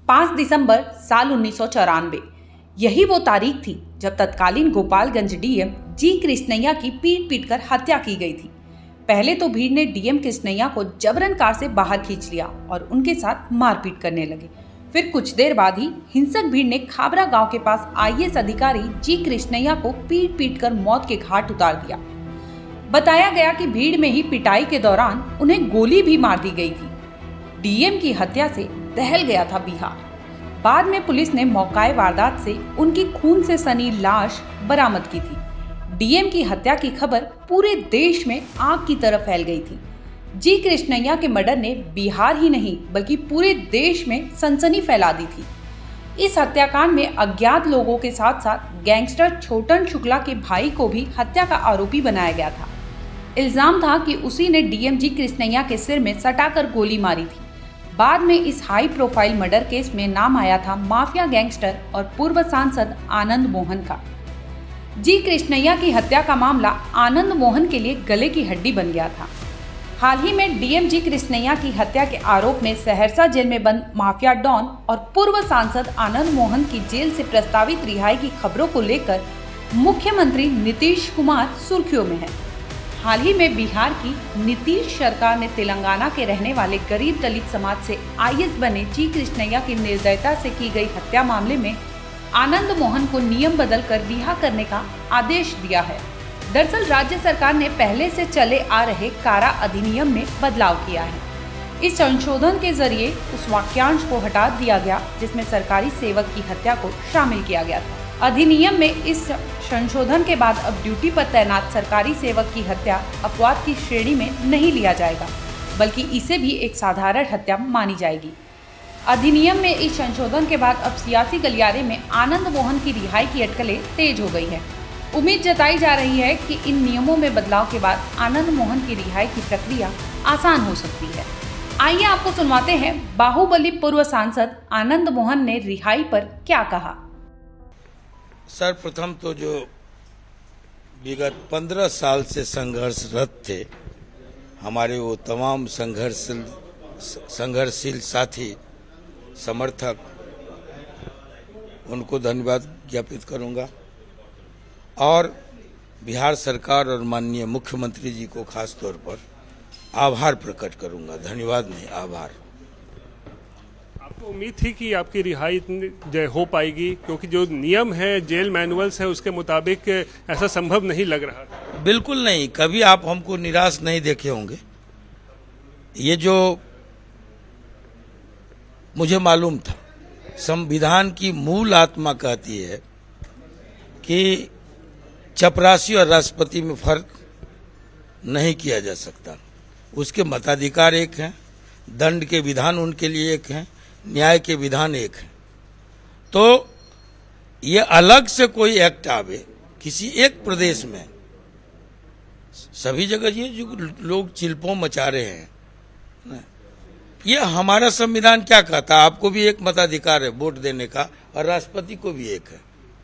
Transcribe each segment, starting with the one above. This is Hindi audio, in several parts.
5 दिसंबर साल 1994। यही वो तारीख थी जब तत्कालीन गोपालगंज डीएम जी कृष्णैया की पीट कर हत्या की गई थी। पहले तो भीड़ ने डीएम कृष्णैया को जबरन कार से बाहर खींच लिया और उनके साथ मारपीट करने लगे। फिर कुछ देर बाद ही हिंसक भीड़ ने खाबरा गांव के पास आईएएस अधिकारी जी कृष्णैया को पीट कर मौत के घाट उतार दिया। बताया गया कि भीड़ में ही पिटाई के दौरान उन्हें गोली भी मार दी गई थी। डीएम की हत्या से दहल गया था बिहार। बाद में पुलिस ने मौकाए वारदात से उनकी खून से सनी लाश बरामद की थी। डीएम की हत्या की खबर पूरे देश में आग की तरह फैल गई थी। जी कृष्णैया के मर्डर ने बिहार ही नहीं बल्कि पूरे देश में सनसनी फैला दी थी। इस हत्याकांड में अज्ञात लोगों के साथ साथ गैंगस्टर छोटन शुक्ला के भाई को भी हत्या का आरोपी बनाया गया था। इल्जाम था कि उसी ने डीएम जी कृष्णैया के सिर में सटाकर गोली मारी थी। बाद में इस हाई प्रोफाइल मर्डर केस में नाम आया था माफिया गैंगस्टर और पूर्व सांसद आनंद मोहन का। जी कृष्णैया की हत्या का मामला आनंद मोहन के लिए गले की हड्डी बन गया था। हाल ही में डीएम जी कृष्णैया की हत्या के आरोप में सहरसा जेल में बंद माफिया डॉन और पूर्व सांसद आनंद मोहन की जेल से प्रस्तावित रिहाई की खबरों को लेकर मुख्यमंत्री नीतीश कुमार सुर्खियों में है। हाल ही में बिहार की नीतीश सरकार ने तेलंगाना के रहने वाले गरीब दलित समाज से आईएएस बने जी कृष्णैया की निर्दयता से की गई हत्या मामले में आनंद मोहन को नियम बदलकर रिहा करने का आदेश दिया है। दरअसल राज्य सरकार ने पहले से चले आ रहे कारा अधिनियम में बदलाव किया है। इस संशोधन के जरिए उस वाक्यांश को हटा दिया गया जिसमें सरकारी सेवक की हत्या को शामिल किया गया था। अधिनियम में इस संशोधन के बाद अब ड्यूटी पर तैनात सरकारी सेवक की हत्या अपवाद की श्रेणी में नहीं लिया जाएगा, बल्कि इसे भी एक साधारण हत्या मानी जाएगी। अधिनियम में इस संशोधन के बाद अब सियासी गलियारे में आनंद मोहन की रिहाई की अटकलें तेज हो गई है। उम्मीद जताई जा रही है कि इन नियमों में बदलाव के बाद आनंद मोहन की रिहाई की प्रक्रिया आसान हो सकती है। आइए आपको सुनवाते हैं बाहुबली पूर्व सांसद आनंद मोहन ने रिहाई पर क्या कहा। सर्वप्रथम तो जो विगत 15 साल से संघर्षरत थे हमारे वो तमाम संघर्षशील साथी समर्थक, उनको धन्यवाद ज्ञापित करूंगा और बिहार सरकार और माननीय मुख्यमंत्री जी को खास तौर पर आभार प्रकट करूंगा। धन्यवाद नहीं, आभार। आपको उम्मीद थी कि आपकी रिहाई हो पाएगी, क्योंकि जो नियम है, जेल मैनुअल्स है, उसके मुताबिक ऐसा संभव नहीं लग रहा था? बिल्कुल नहीं, कभी आप हमको निराश नहीं देखे होंगे। ये जो मुझे मालूम था, संविधान की मूल आत्मा कहती है कि चपरासी और राष्ट्रपति में फर्क नहीं किया जा सकता। उसके मताधिकार एक हैं, दंड के विधान उनके लिए एक हैं, न्याय के विधान एक हैं। तो ये अलग से कोई एक्ट आवे किसी एक प्रदेश में, सभी जगह ये जो लोग चिल्पों मचा रहे हैं, ये हमारा संविधान क्या कहता है? आपको भी एक मताधिकार है वोट देने का और राष्ट्रपति को भी एक है।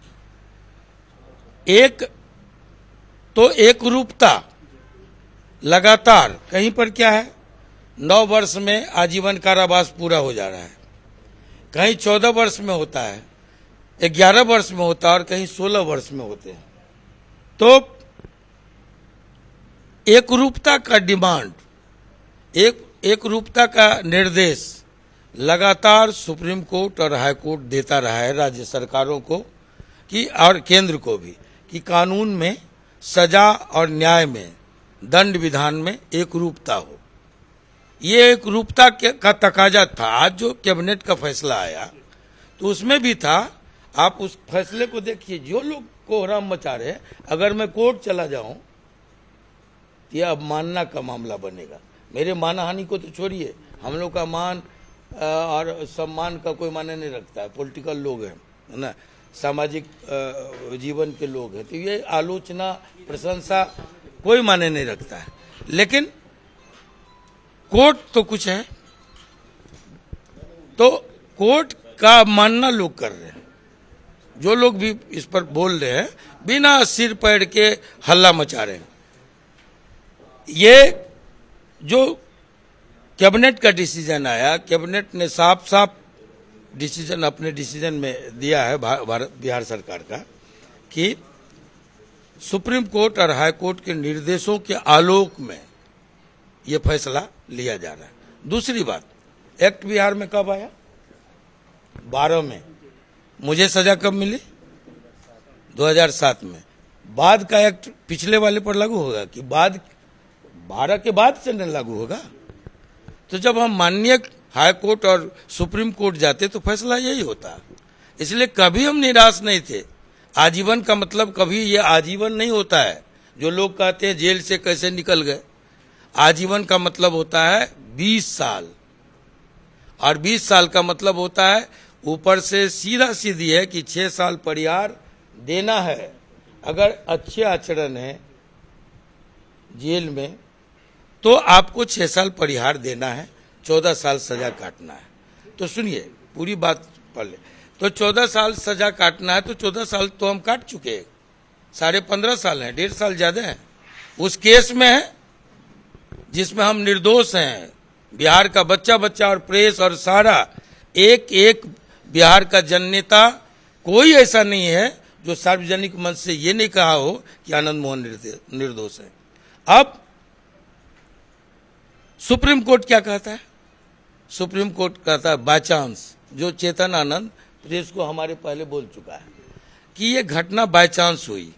एक तो एक रूपता लगातार कहीं पर क्या है, 9 वर्ष में आजीवन कारावास पूरा हो जा रहा है, कहीं 14 वर्ष में होता है, 11 वर्ष में होता है और कहीं 16 वर्ष में होते हैं। तो एक रूपता का डिमांड, एक रूपता का निर्देश लगातार सुप्रीम कोर्ट और हाई कोर्ट देता रहा है राज्य सरकारों को कि और केंद्र को भी, कि कानून में, सजा और न्याय में, दंड विधान में एक रूपता हो। ये एक रूपता का तकाजा था। आज जो कैबिनेट का फैसला आया तो उसमें भी था। आप उस फैसले को देखिए, जो लोग कोहराम मचा रहे हैं, अगर मैं कोर्ट चला जाऊं तो यह अवमानना का मामला बनेगा। मेरे मानहानि को तो छोड़िए, हम लोग का मान और सम्मान का कोई माने नहीं रखता है। पॉलिटिकल लोग हैं ना, सामाजिक जीवन के लोग हैं, तो ये आलोचना प्रशंसा कोई माने नहीं रखता है। लेकिन कोर्ट तो कुछ है, तो कोर्ट का मानना लोग कर रहे हैं। जो लोग भी इस पर बोल रहे हैं बिना सिर पैर के हल्ला मचा रहे हैं। ये जो कैबिनेट का डिसीजन आया, कैबिनेट ने साफ साफ डिसीजन अपने डिसीजन में दिया है बिहार सरकार का कि सुप्रीम कोर्ट और हाई कोर्ट के निर्देशों के आलोक में ये फैसला लिया जा रहा है। दूसरी बात, एक्ट बिहार में कब आया? 12 में। मुझे सजा कब मिली? 2007 में। बाद का एक्ट पिछले वाले पर लागू होगा कि बाद 12 के बाद से न लागू होगा? तो जब हम माननीय हाई कोर्ट और सुप्रीम कोर्ट जाते तो फैसला यही होता। इसलिए कभी हम निराश नहीं थे। आजीवन का मतलब कभी ये आजीवन नहीं होता है। जो लोग कहते हैं जेल से कैसे निकल गए, आजीवन का मतलब होता है 20 साल, और 20 साल का मतलब होता है ऊपर से सीधा सीधी है कि 6 साल परिहार देना है। अगर अच्छे आचरण है जेल में तो आपको 6 साल परिहार देना है, 14 साल सजा काटना है। तो सुनिए पूरी बात पढ़ ले। तो 14 साल सजा काटना है तो 14 साल तो हम काट चुके हैं, 15.5 साल हैं, 1.5 साल ज्यादा है। उस केस में है जिसमें हम निर्दोष हैं। बिहार का बच्चा बच्चा और प्रेस और सारा एक एक बिहार का जननेता कोई ऐसा नहीं है जो सार्वजनिक मंच से ये नहीं कहा हो कि आनंद मोहन निर्दोष है। अब सुप्रीम कोर्ट क्या कहता है? सुप्रीम कोर्ट कहता है बाय चांस, जो चेतन आनंद प्रेस को हमारे पहले बोल चुका है कि ये घटना बाय चांस हुई।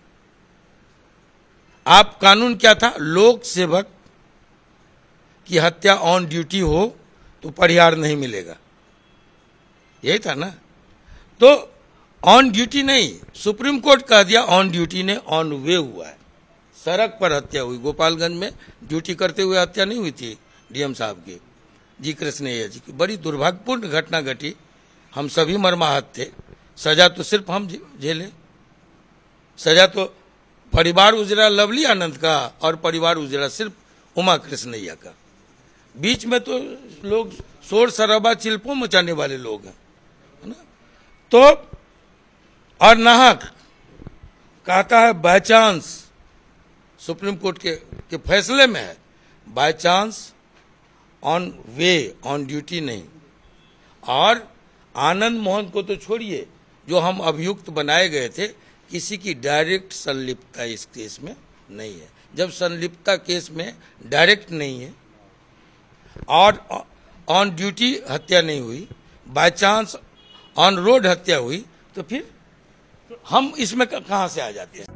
आप कानून क्या था? लोक सेवक की हत्या ऑन ड्यूटी हो तो परिहार नहीं मिलेगा, यही था ना? तो ऑन ड्यूटी नहीं, सुप्रीम कोर्ट कह दिया ऑन ड्यूटी ने ऑन वे हुआ है। सड़क पर हत्या हुई, गोपालगंज में ड्यूटी करते हुए हत्या नहीं हुई थी डीएम साहब की, जी कृष्णैया जी की। बड़ी दुर्भाग्यपूर्ण घटना घटी, हम सभी मर्माहत थे। सजा तो सिर्फ हम झेले, सजा तो परिवार उजड़ा लवली आनंद का और परिवार उजड़ा सिर्फ उमा कृष्णैया का। बीच में तो लोग शोर शराबा चिल्पों मचाने वाले लोग हैं, है ना? तो और नाहक कहता है बाय चांस, सुप्रीम कोर्ट के फैसले में है by chance, on way, on duty नहीं। और आनंद मोहन को तो छोड़िए, जो हम अभियुक्त बनाए गए थे, किसी की डायरेक्ट संलिप्तता इस केस में नहीं है। जब संलिप्तता केस में डायरेक्ट नहीं है और ऑन ड्यूटी हत्या नहीं हुई, बाय चांस ऑन रोड हत्या हुई, तो फिर हम इसमें कहां से आ जाते हैं?